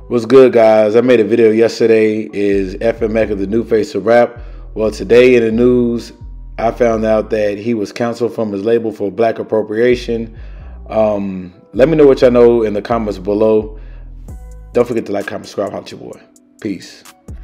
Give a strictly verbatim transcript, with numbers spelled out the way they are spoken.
What's good, guys? I made a video yesterday. Is Fnmeka the new face of rap? Well, today in the news, I found out that he was canceled from his label for black appropriation. Um, let me know what y'all know in the comments below. Don't forget to like, comment, subscribe, holla at your boy. Peace.